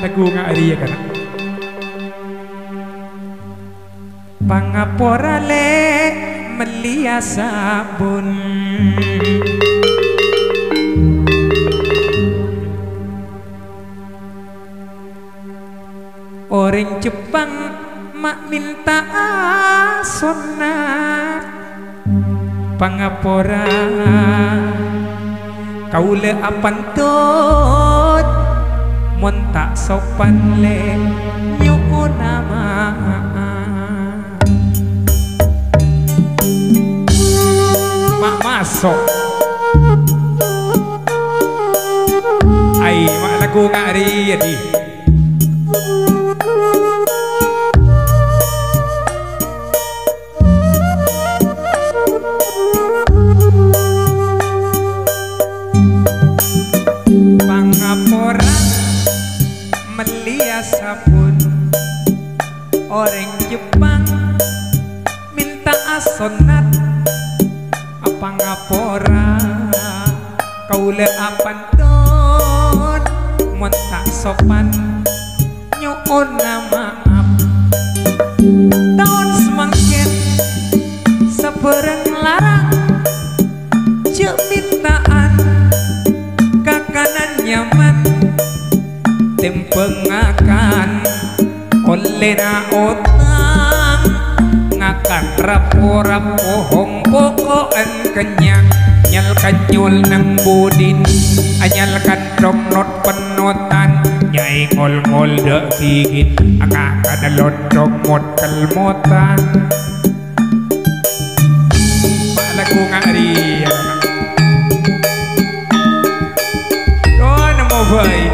lagu ngari ya kan. Pangapora le melia sabun orang Jepang mak minta sonat pangapora kaule apantut mon tak sopan le nyuwun nama mak masuk ai mak lagu ngari jadi pangapora melia sabun orang Jepang minta asonat apa ngapora kaule apantun mon tak sopan nyuwun maaf tahun semangkin sebereng larang cek mintaan kakanan nyaman tempengakan oleh na otang ngakan rapo-rapohong pokoan kenyang nyalkan nyul nang budin anyalkan dongnot penotan nyai ngol-ngol dek gigit akakan lodong mot kelmotan mak lagu ngari ya oh namo baik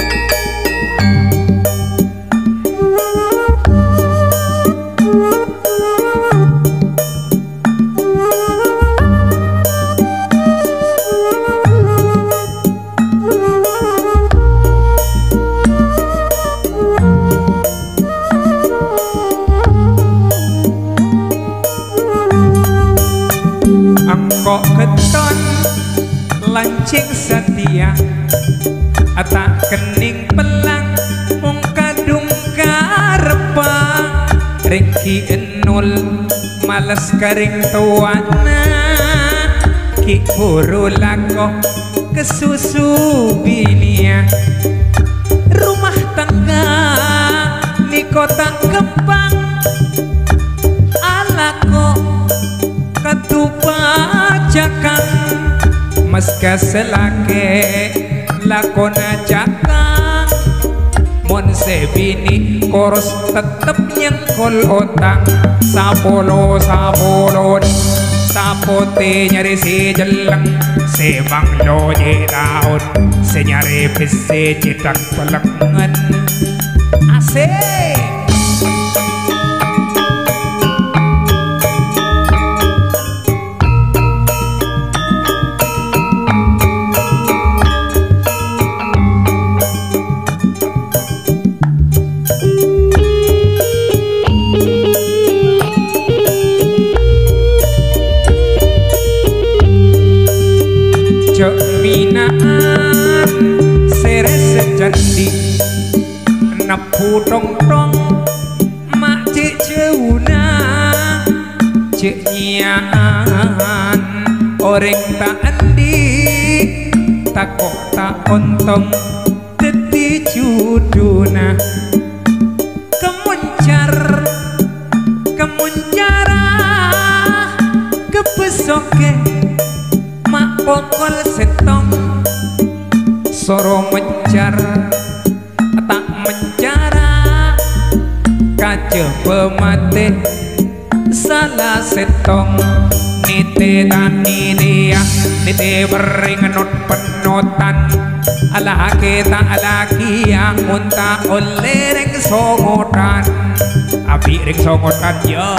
kok keton lancing setia atak kening pelang mung kadung karepang rengki enul males garing tuana ki buru lako kesusu binia rumah tangga ni kota Kepang alako katupajakan meska selake lakona jakang mon sebini koros tetep nyengkol otang sapolo sapote nyari si jelang sebang loje daun senyari pese cetak pelengan asik minaan sere sejati napu dong mak cik ceuna cik nyaan orang tak andi takok tak ontong teti juduna kemuncara kepesoke mak pokol setong soro mencar tak mencara kaca pemate salah setong nite tani dia nite beringenot penotan ala kita alaki yang unta oleh ring songotan api ring songotan ya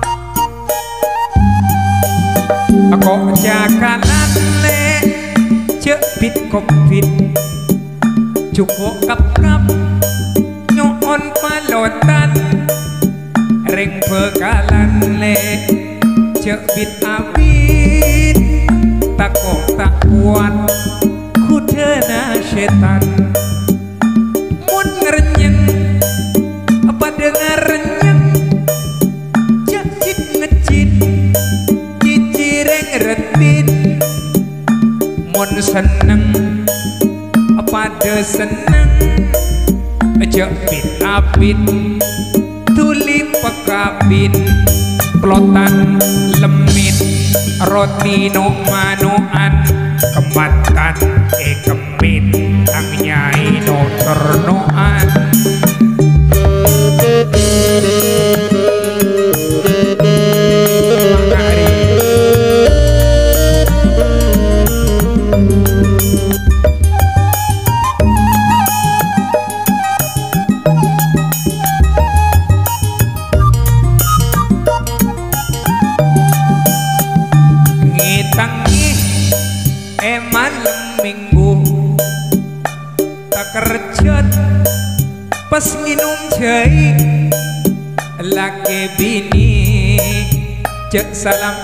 kok jakalan le COVID cukup kap-kap nyon palotan ring bekalan le cebit abit takok tak kuat kudana setan mun ngerenyeng apa dengar renyeng jacit ngecit cicireng retin mun seneng apa de seneng jepit abit tuli pekabin plotan lemit roti no manuan kematan kemit ang nyai no ternoan malam minggu tak kerjat pas minum jahe laki bini cek salam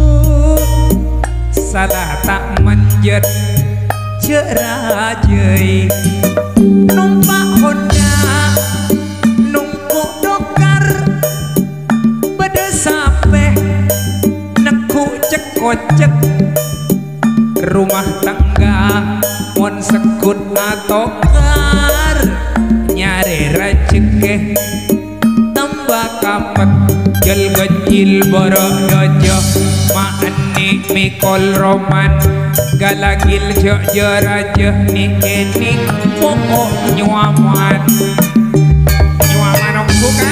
salah tak manjat cek rajai numpak Honda nungkuk dokar pada sampai nekuk cek kocek rumah tangga mon sekut atau kar nyari rezeki tambah kapet jel gejil borok dojo maani mikol roman galagil jok jeraja ni ini pokok nyuaman nyuaman bukan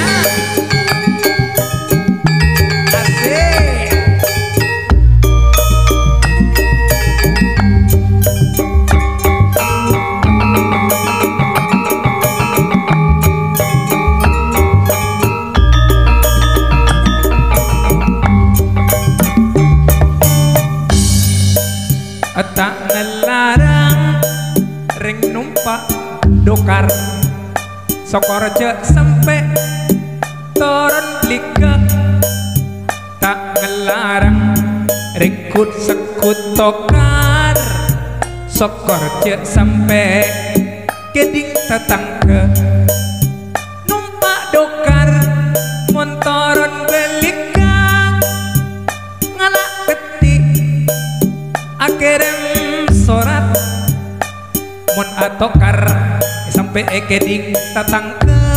tak ngelarang ring numpak dokar sokor cek sampai turun blika tak ngelarang rikut sekut tokar sokor cek sampai keding tetangga numpak dokar montoron belika ngalak ketik akhirnya sorat mun atokar sampai ekeding tatang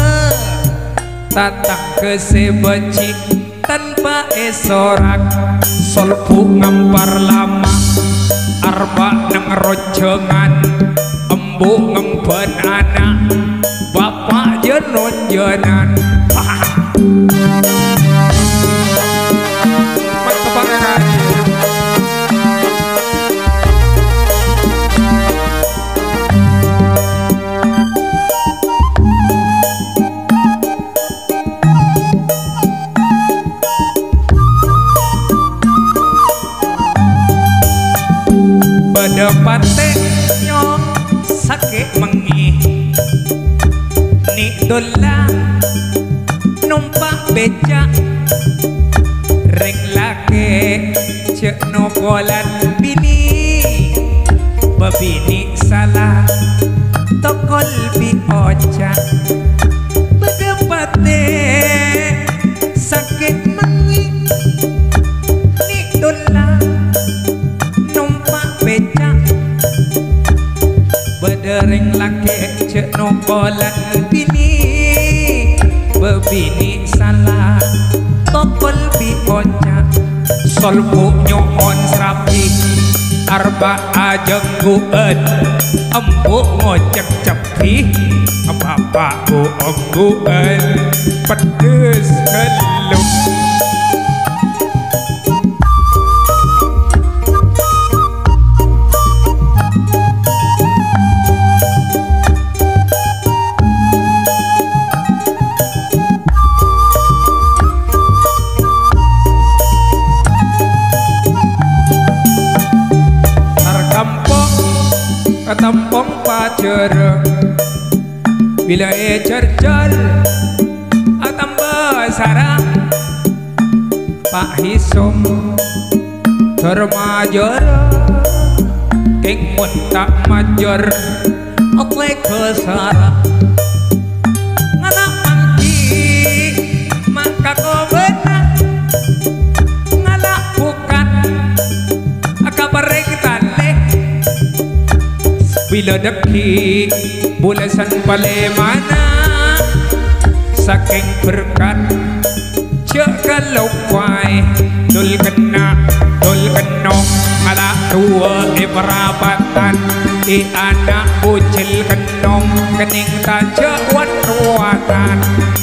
ke sebeci tanpa esorak solpu ngampar lama arba neng rojongan embu ngemben anak bapak jenon jenan Depate nyong sakit mengi ni dola numpak beca ring lake cek nokolan bini babini salah tokol bi oca bedepate sakit mengi ni dola numpak beca bedering laki cek nokolan bini bebini salah tokol bi oca solpu nyoon serapi arba ajengguan empuk ngocek cepi bapakku engguan pedes keluk Katampong pacar bila cercal atamba sarang Pak Hisum termajar keng mun tak majar oke kesara nganak mangki maka kau benang ngalak bukan kabar tale bila deki bulasan pale mana saking berkat cek kalau wai dul kenong ala tua perabatan di anak bocil kenong kening taja wat-watan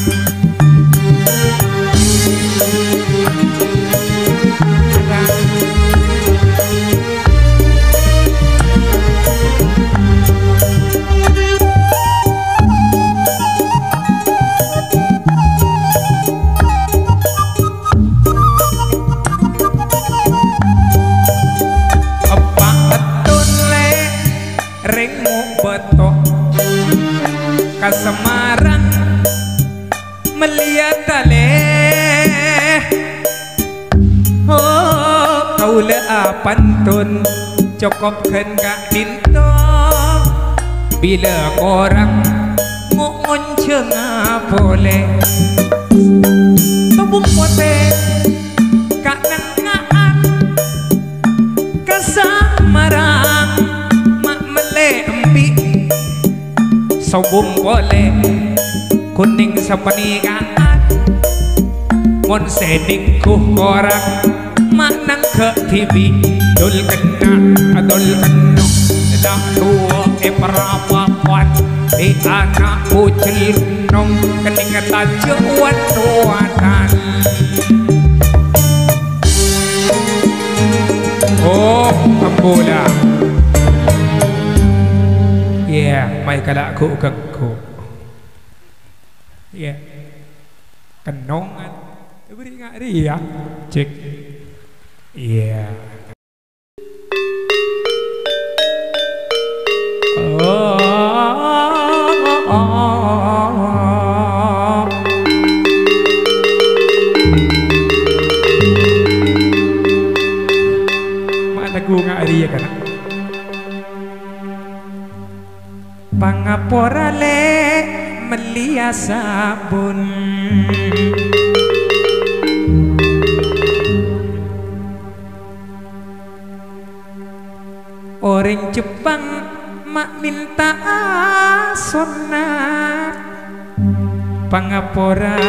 Semarang melihat tale oh kau le pantun cokopkan kak dinto bila orang ngon cenga boleh tubuk pote kak nengaan ke Semarang mak mele empi Sobung boleh kuning sepenikaan mon seding ku orang manang ke TV dul kena dah tua perapapan di anak bocil nong kening taja wat-watan oh ambola mai kada ku kengku kenongan beri ngari ya cek mana ku ngari ya kana pangapora le melia sabun orang Jepang mak minta asona pangapora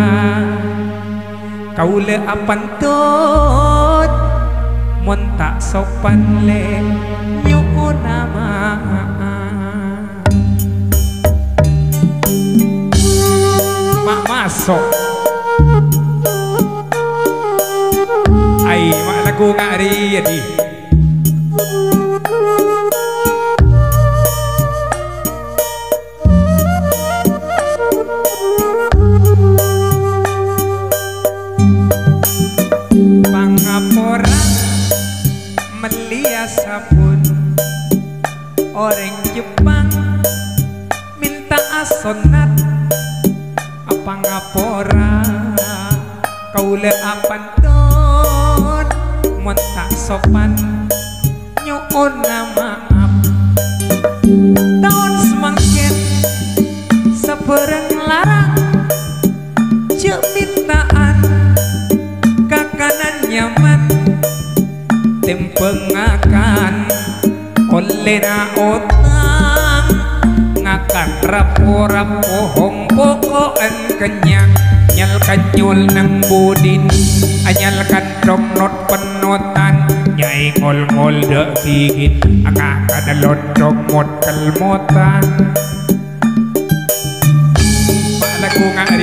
kau le apantut mon tak sopan le nyuun nama mak masuk ai mak lagu ngari jadi pangapora melia sabun orang Jepang minta asonat pangapora kau le apantun mon tak sopan nyuun maaf tahun semangkin seberang larang cek mintaan kakanan nyaman tempengakan oleh na otang ngakan rapo-rapo hong pokoan kenyang nyalkan nyul nang budin anyalkan domnot penotan nyai ngol-ngol dek gigit angkakan lodong mot kelmotan mak lagu ngari